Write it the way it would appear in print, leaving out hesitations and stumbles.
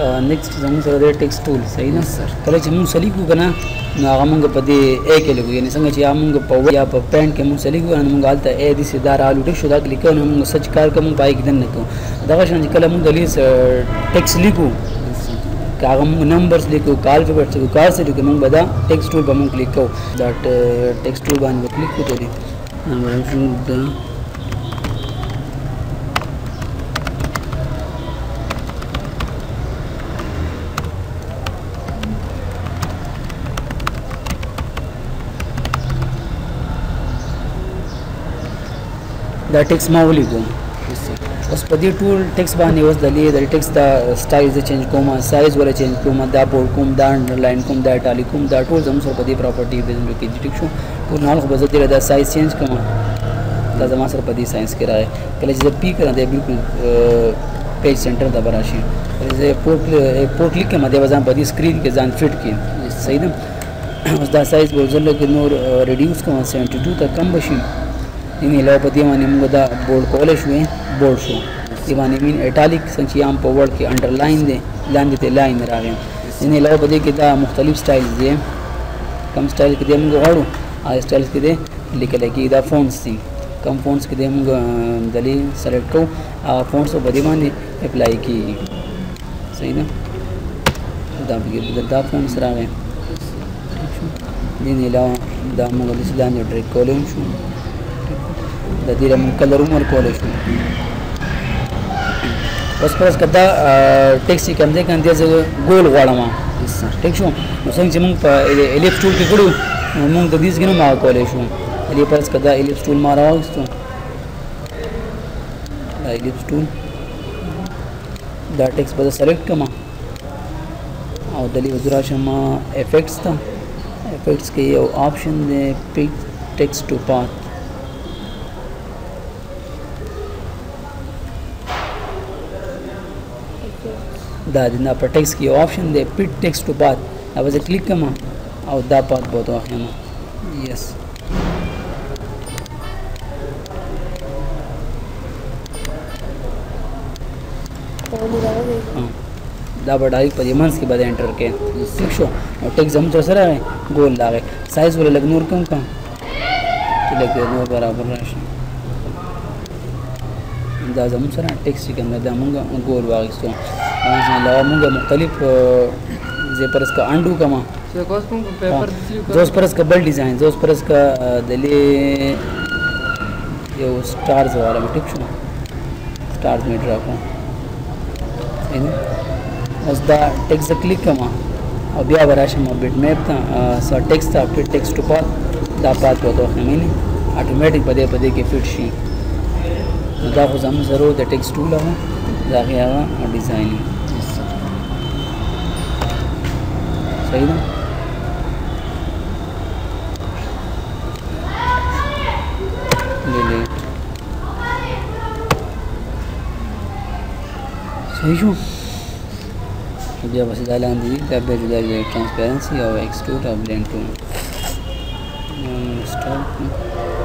नेक्स्ट زموږ سره د ټیکس ټول صحیح ده کله چې موږ سلیکو کنه نو هغه موږ په دې ا کې لګو یعنی څنګه چې موږ په یا په پینټ کې موږ سلیکو نو موږ حالت ا دي سیدار آلو ټیک شو دا لیکو نو موږ سچ کار کوم پای کې دنه کو دغه شان کله موږ دلی ټیکس لیکو هغه موږ نمبرز لیکو کال په څه کار سره لیکو موږ بدا ټیکس ټول به موږ لیکو دا ټیکس ټول باندې کلیک کوو دي دا ټیکس ما ولیکو اوس په دې ټول ټیکس باندې اوس د ټیکس دا سټایل چینج کوم سایز ولا چینج کوم دا بورډ کوم دا انډرلاین کوم دا ټالی کوم دا ټول زموږ سره په دې پراپرټي بیزنس کې ټیک شو ټول نه خو بس دا سایز چینج کوم دا زموږ سره په دې ساينس کې راځي کله چې پی کړه دا بالکل پیج سنټر دا براشي زه پورټ لیکم دا ځان په دې سکرین کې ځان فټ کړي صحیح ده اوس دا سایز ورزل کې نور ریډیوس کوم 72 ته کم بشي یعنی لا په دې باندې موږ دا بورډ کولای شو بورډ شو دی باندې مين اټالیک څنګه عام په ورډ کې انډرلاین دی لاندې ته لاین راغی یعنی لا په دې کې دا مختلف سټایل دي کم سټایل کې موږ غواړو ا سټایل کې دي لیکل کې دا فونټس دي کم فونټس کې موږ دلی سلیکټ کو فونټس په دې باندې اپلای کی صحیح ده دا فونټس راغی دی لا دا موږ د لاندې ډریک کولای شو د دې موږ کلر عمر کولای شو اوس پرس کدا ټیکس کوم ځای کې اندازه ګول غواړم ټیک شو نو څنګه چې موږ په الیپس ټول کې کړو موږ د دې څنګه ما کولای شو الی پرس کدا الیپس ټول ما راوستو الیپس ټول دا ټیکس به سلیکټ کما او دلی وزرا شما افیکټس ته افیکټس کې یو آپشن دی پیک ټیکس ټو پاث دا د نه په ټیکس کې آپشن دی پیټ ټیکس ټو پاث دا وځه کلیک کما او دا پاث بوته واخلم یس دا بډای په یمنس کې باندې انټر کې ٹھیک شو او ټیکس هم تر سره ګول لاغه سایز ول لګنور کوم کا چې لګ نور برابر راشي دا زموږ سره ټیکس کې دا موږ ګول واغستو علاوه موږ مختلف زه پرس کا انډو کما زوس پرس کا بل ډیزاین زوس پرس کا دلی یو سٹارز والا ټیک شو سٹارز می ډرا کوم اوس دا ټیکس کلیک کما او بیا وراشم بیٹ میپ ته سو ټیکس ته فټ ټیکس ټو پاث دا پات وته خمینی اتوماتیک پدې کې فټ شي دا خو زموږ ضرورت د ټیکس ټول هغه دا غیا ډیزاین صحیح ده لې صحیح شو بیا بس دا لاندې دا به جدا دی ټرانسپیرنسي او ایکسټروډ او بلند ټول سٹارټ